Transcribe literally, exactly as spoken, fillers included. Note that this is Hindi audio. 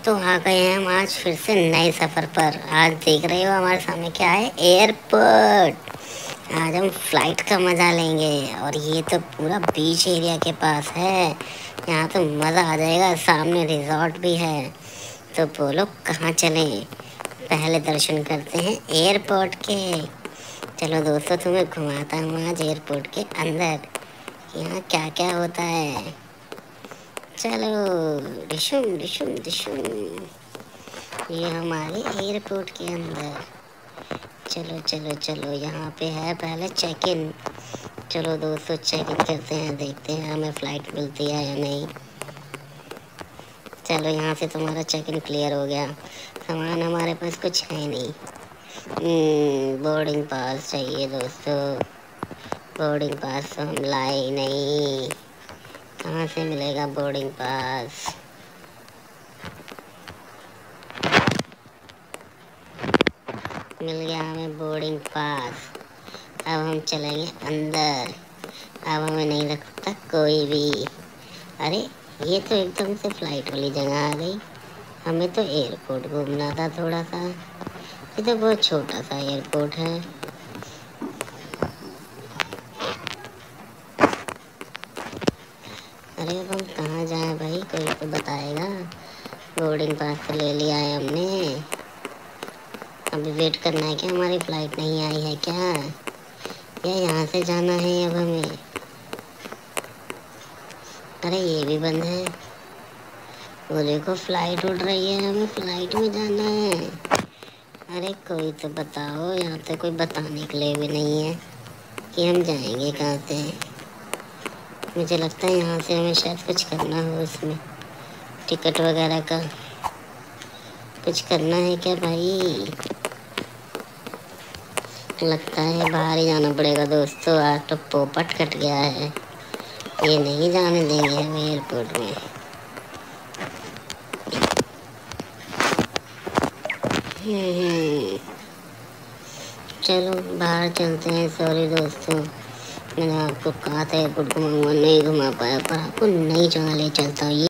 तो आ गए हैं हम आज फिर से नए सफ़र पर। आज देख रहे हो हमारे सामने क्या है, एयरपोर्ट। आज हम फ्लाइट का मज़ा लेंगे और ये तो पूरा बीच एरिया के पास है। यहाँ तो मज़ा आ जाएगा। सामने रिजॉर्ट भी है। तो बोलो कहाँ चलें? पहले दर्शन करते हैं एयरपोर्ट के। चलो दोस्तों, तुम्हें घुमाता हूँ आज एयरपोर्ट के अंदर। यहाँ क्या क्या होता है। चलो डिशुम डिशुम डिशुम। ये हमारे एयरपोर्ट के अंदर। चलो चलो चलो, यहाँ पे है पहले चेक इन। चलो दोस्तों, चेक इन करते हैं, देखते हैं हमें फ़्लाइट मिलती है या नहीं। चलो, यहाँ से तुम्हारा चेक इन क्लियर हो गया। सामान हमारे पास कुछ है नहीं। बोर्डिंग पास चाहिए दोस्तों। बोर्डिंग पास तो हम लाए नहीं। कहाँ से मिलेगा बोर्डिंग पास? मिल गया हमें बोर्डिंग पास। अब हम चलेंगे अंदर। अब हमें नहीं रखता कोई भी। अरे, ये तो एकदम से फ्लाइट वाली जगह आ गई। हमें तो एयरपोर्ट घूमना था थोड़ा सा। ये तो बहुत छोटा सा एयरपोर्ट है। अरे अब हम कहाँ जाएं भाई? कोई तो बताएगा। बोर्डिंग पास तो ले लिया है हमने। अभी वेट करना है क्या? हमारी फ्लाइट नहीं आई है क्या? या यहाँ से जाना है अब हमें? अरे ये भी बंद है। वो देखो, फ्लाइट उड़ रही है, हमें फ्लाइट में जाना है। अरे कोई तो बताओ। यहाँ तो कोई बताने के लिए भी नहीं है कि हम जाएंगे कहाँ से। मुझे लगता है यहाँ से हमें शायद कुछ करना हो, उसमें टिकट वगैरह का कुछ करना है क्या भाई? लगता है बाहर ही जाना पड़ेगा दोस्तों। आज तो पोपट कट गया है। ये नहीं जाने देंगे हमें एयरपोर्ट में। हम्म, चलो बाहर चलते हैं। सॉरी दोस्तों, मैंने आपको कहा था एयरपोर्ट घुमाऊंगा, नहीं घुमा पाया, पर आपको नई जगह ले चलता हूँ।